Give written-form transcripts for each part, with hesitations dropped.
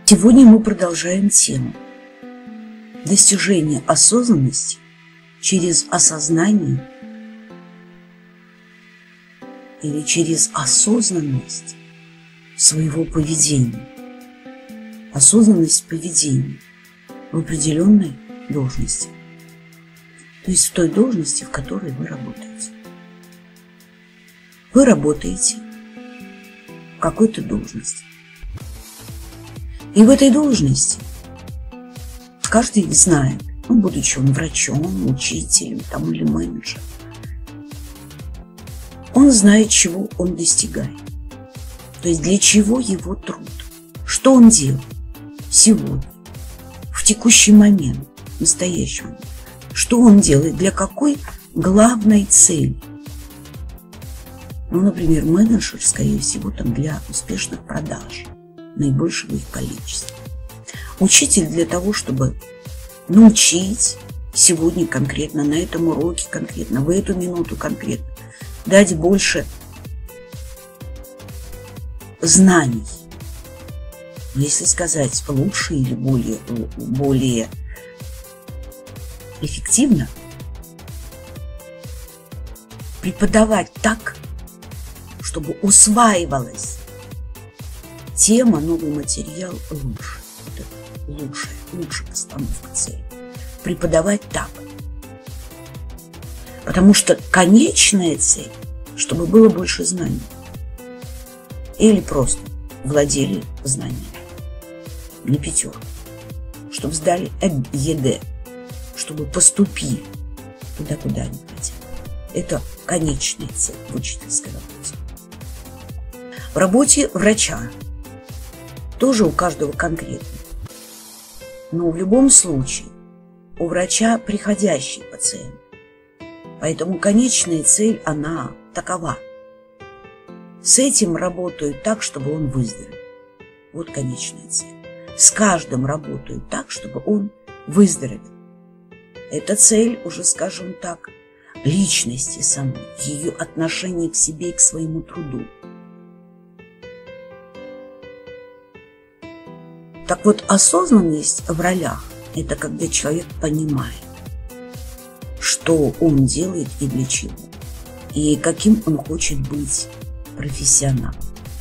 Сегодня мы продолжаем тему достижения осознанности через осознание или через осознанность своего поведения. Осознанность поведения в определенной должности, то есть в той должности, в которой вы работаете. Вы работаете в какой-то должности. И в этой должности каждый знает, будучи он врачом, учителем или менеджером, он знает, чего он достигает. То есть для чего его труд, что он делает сегодня, в текущий момент, в настоящий момент, что он делает, для какой главной цели. Например, менеджер, скорее всего, для успешных продаж, наибольшего их количества. Учитель для того, чтобы научить сегодня конкретно, на этом уроке конкретно, в эту минуту конкретно, дать больше знаний. Если сказать лучше или более эффективно, преподавать так, чтобы усваивалась тема, новый материал лучше. Это лучшая постановка цели. Преподавать так. Потому что конечная цель, чтобы было больше знаний. Или просто владели знаниями на пятерку. Чтобы сдали ЕГЭ. Чтобы поступили туда, куда они хотят. Это конечная цель в учительской работе. В работе врача тоже у каждого конкретно. Но в любом случае у врача приходящий пациент. Поэтому конечная цель, она такова. С этим работают так, чтобы он выздоровел. Вот конечная цель. С каждым работают так, чтобы он выздоровел. Это цель уже, скажем так, личности самой, ее отношение к себе и к своему труду. Так вот, осознанность в ролях – это когда человек понимает, что он делает и для чего, и каким он хочет быть профессионалом.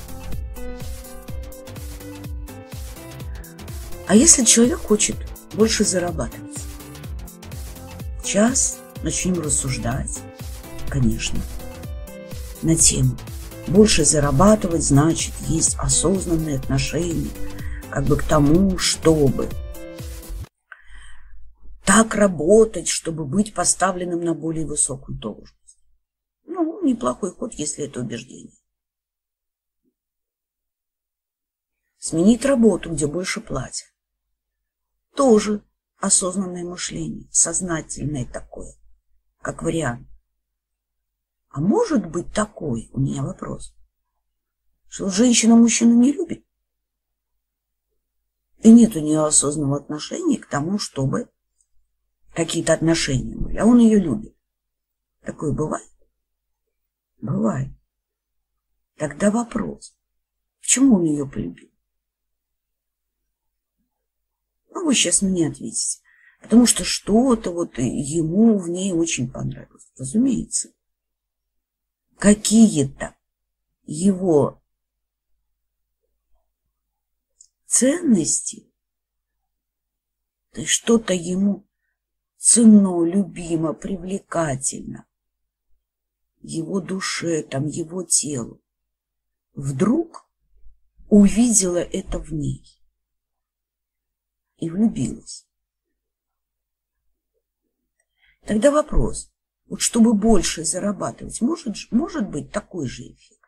А если человек хочет больше зарабатывать? Сейчас начнем рассуждать, конечно, на тему. Больше зарабатывать значит есть осознанные отношения к тому, чтобы так работать, чтобы быть поставленным на более высокую должность. Неплохой ход, если это убеждение. Сменить работу, где больше платят. Тоже осознанное мышление, сознательное такое, как вариант. А может быть такой, у меня вопрос, что женщина мужчину не любит? И нет у нее осознанного отношения к тому, чтобы какие-то отношения были, а он ее любит. Такое бывает? Бывает. Тогда вопрос, почему он ее полюбил? Вы сейчас мне ответите. Потому что что-то ему в ней очень понравилось. Разумеется. Какие-то его ценности, то есть что-то ему ценно, любимо, привлекательно, его душе, его телу, вдруг увидела это в ней и влюбилась. Тогда вопрос, чтобы больше зарабатывать, может быть такой же эффект?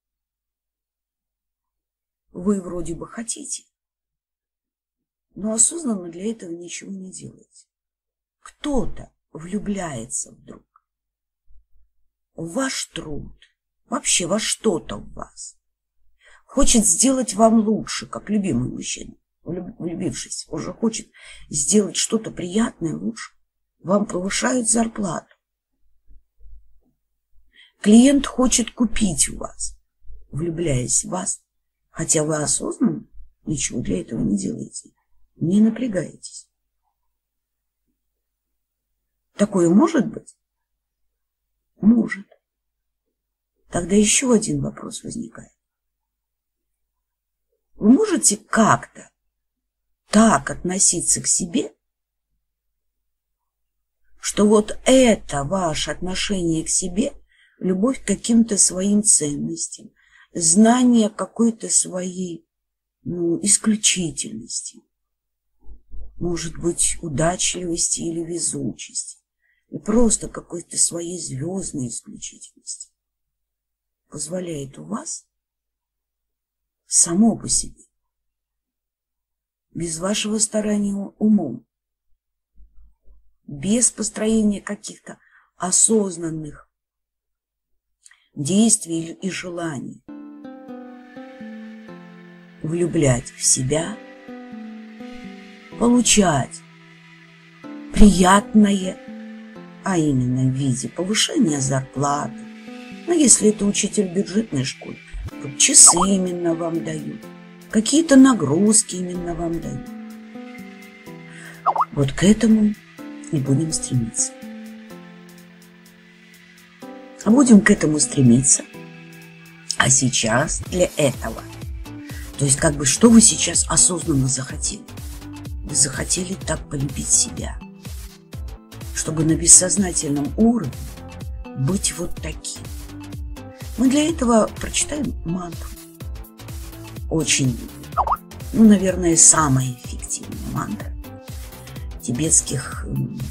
Вы вроде бы хотите, но осознанно для этого ничего не делаете. Кто-то влюбляется вдруг в ваш труд, вообще во что-то в вас, хочет сделать вам лучше, как любимый мужчина, влюбившись, уже хочет сделать что-то приятное лучше. Вам повышают зарплату. Клиент хочет купить у вас, влюбляясь в вас, хотя вы осознанно Ничего для этого не делаете. Не напрягаетесь. Такое может быть? Может. Тогда еще один вопрос возникает. Вы можете как-то так относиться к себе, что вот это ваше отношение к себе, любовь к каким-то своим ценностям, знание какой-то своей, исключительности, может быть, удачливости или везучести, и просто какой-то своей звездной исключительности, позволяет у вас само по себе, без вашего старания умом, без построения каких-то осознанных действий и желаний, влюблять в себя, получать приятное, а именно в виде повышения зарплаты. Но если это учитель в бюджетной школе, то часы именно вам дают, какие-то нагрузки именно вам дают. Вот к этому и будем стремиться. А будем к этому стремиться. А сейчас для этого, то есть что вы сейчас осознанно захотели? Вы захотели так полюбить себя, чтобы на бессознательном уровне быть вот таким. Мы для этого прочитаем мантру. Очень, наверное, самая эффективная мантра тибетских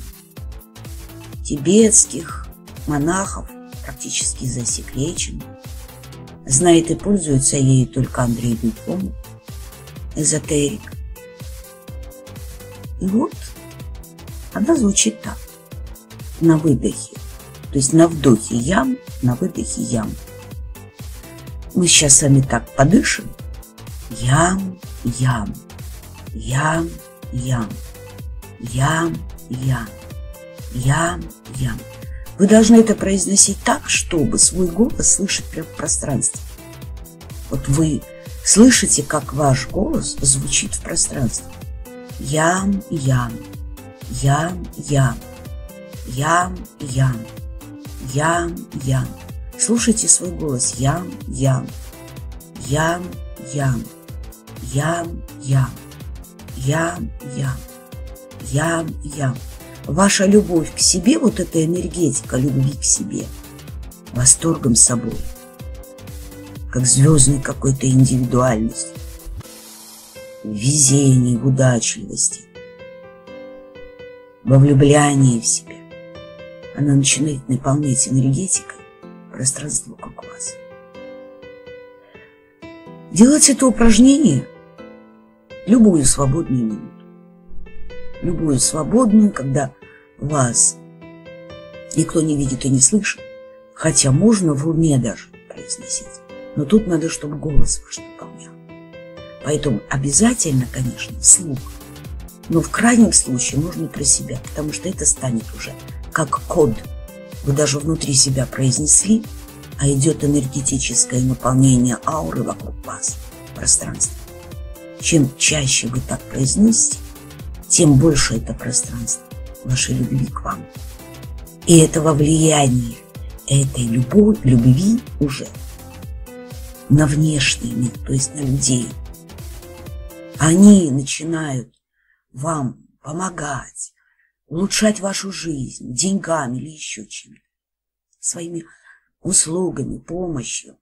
монахов, практически засекречена. Знает и пользуется ею только Андрей Дубков, эзотерик. И вот она звучит так. На выдохе, то есть на вдохе ям, на выдохе ям. Мы сейчас с вами так подышим. Ям, ям, ям, ям, ям, ям, ям, ям. Вы должны это произносить так, чтобы свой голос слышать прямо в пространстве. Вот вы слышите, как ваш голос звучит в пространстве. Ям, ям, ям, ям, ям, ям, ям, ям. Слушайте свой голос. Ям, ям, ям, ям, ям, ям, ям, ям, ям, ям. Ваша любовь к себе, вот эта энергетика любви к себе, восторгом собой, как звездной какой-то индивидуальности, в везении, в удачливости, во влюблянии в себя, она начинает наполнять энергетикой пространство вокруг вас. Делать это упражнение любую свободную минуту. Любую свободную, когда вас никто не видит и не слышит, хотя можно в уме даже произносить. Но тут надо, чтобы голос ваш наполнял. Поэтому обязательно, конечно, вслух. Но в крайнем случае можно про себя, потому что это станет уже как код. Вы даже внутри себя произнесли, а идет энергетическое наполнение ауры вокруг вас, пространства. Чем чаще вы так произносите, тем больше это пространство вашей любви к вам. И этого влияния, этой любви уже на внешний мир, то есть на людей. Они начинают вам помогать, улучшать вашу жизнь деньгами или еще чем-то, своими услугами, помощью.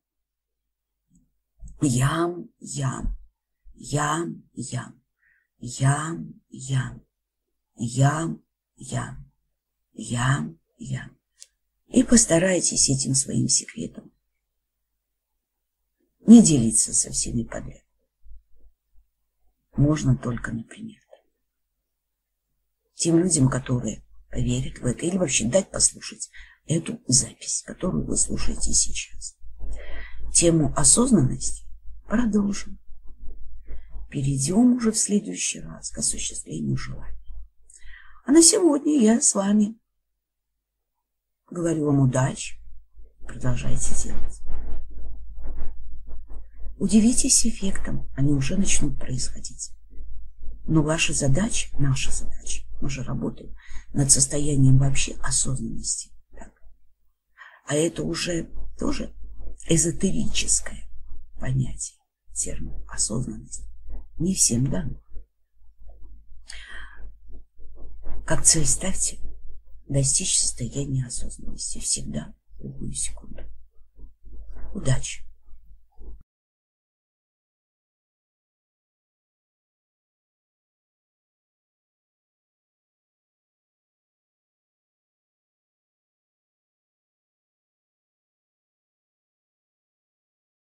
Ям, ям, ям, ям. Ям, ям, ям, ям, ям, ям. И постарайтесь этим своим секретом не делиться со всеми подряд. Можно только, например, тем людям, которые поверят в это, или вообще дать послушать эту запись, которую вы слушаете сейчас. Тему осознанности продолжим. Перейдем уже в следующий раз к осуществлению желаний. А на сегодня я с вами говорю вам удачи. Продолжайте делать. Удивитесь эффектам, они уже начнут происходить. Но ваша задача, наша задача, мы же работаем над состоянием вообще осознанности. Так? А это уже тоже эзотерическое понятие, термин осознанность. Не всем дано. Как цель ставьте достичь состояния осознанности всегда, в любую секунду. Удачи!